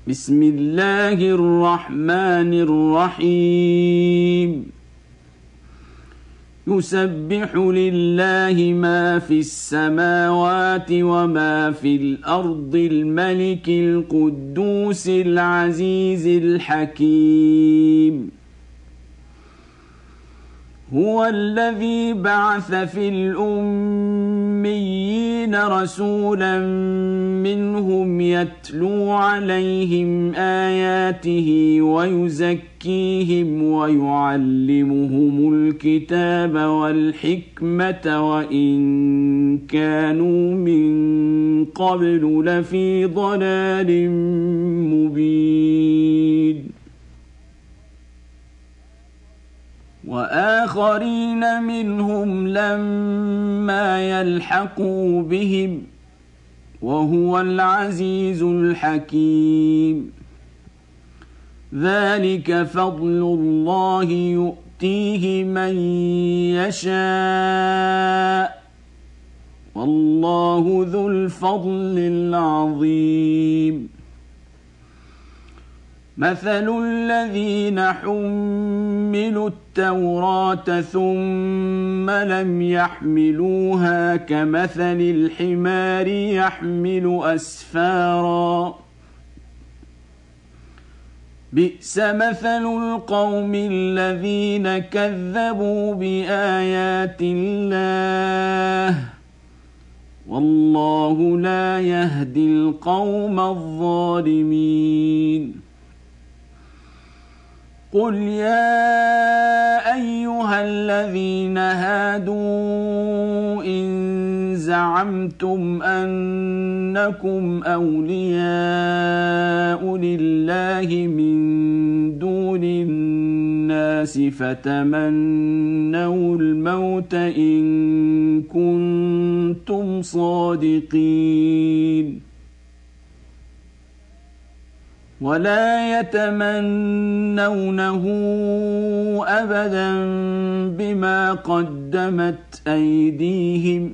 بسم الله الرحمن الرحيم يسبح لله ما في السماوات وما في الأرض الملك القدوس العزيز الحكيم هو الذي بعث في الأميين رسولا منهم يتلو عليهم آياته ويزكيهم ويعلمهم الكتاب والحكمة وإن كانوا من قبل لفي ضلال مبين وآخرين منهم لما يلحقوا بهم وهو العزيز الحكيم ذلك فضل الله يؤتيه من يشاء والله ذو الفضل العظيم مثل الذين حملوا التوراة ثم لم يحملوها كمثل الحمار يحمل أسفارا بئس مثل القوم الذين كذبوا بآيات الله والله لا يهدي القوم الظالمين قل يا أيها الذين هادوا إن زعمتم أنكم أولياء لله من دون الناس فتمنوا الموت إن كنتم صادقين ولا يتمنونه أبدا بما قدمت أيديهم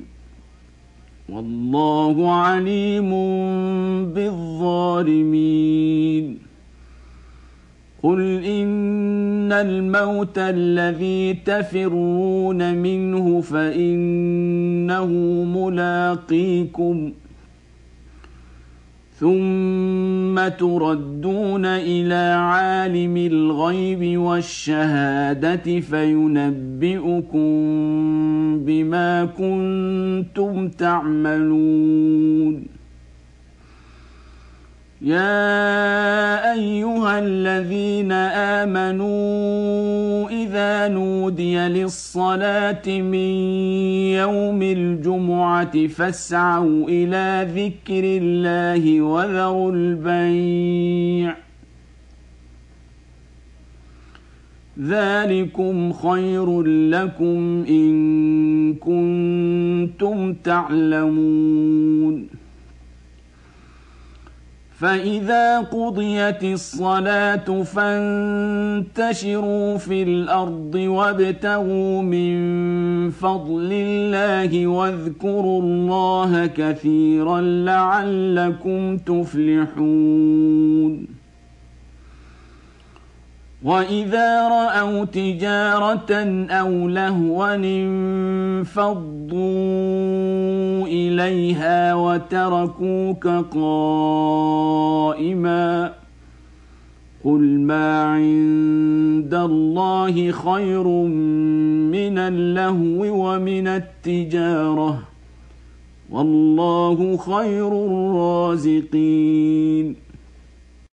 والله عليم بالظالمين قل إن الموت الذي تفرون منه فإنه ملاقيكم ثم تردون إلى عالم الغيب والشهادة فينبئكم بما كنتم تعملون يا أيها الذين آمنوا إذا نودي للصلاة من يوم الجمعة فاسعوا إلى ذكر الله وذروا البيع ذلكم خير لكم إن كنتم تعلمون فإذا قضيت الصلاة فانتشروا في الأرض وابتغوا من فضل الله واذكروا الله كثيرا لعلكم تفلحون وإذا رأوا تجارة أو لهوا انفضوا إليها وتركوك قائما قل ما عند الله خير من اللهو ومن التجارة والله خير الرازقين